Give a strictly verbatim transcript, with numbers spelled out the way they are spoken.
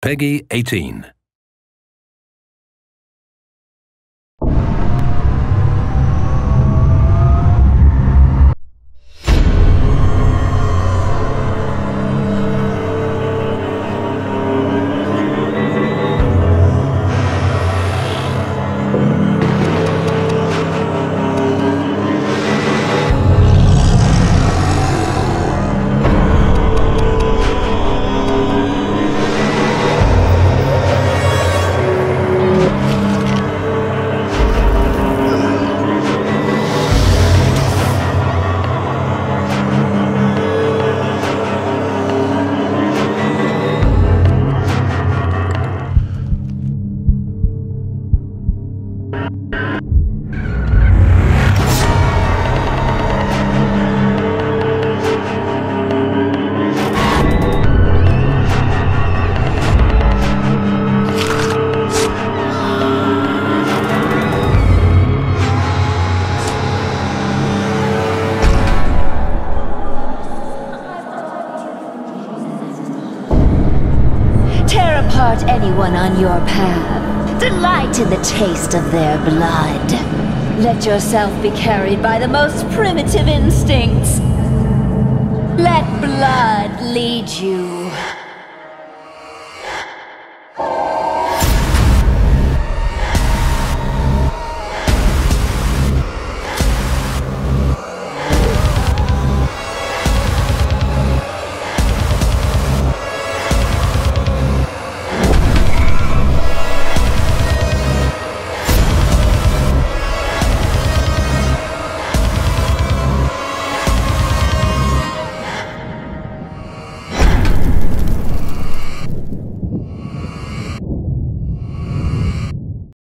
Peggy eighteen. Apart anyone on your path. Delight in the taste of their blood. Let yourself be carried by the most primitive instincts. Let blood lead you.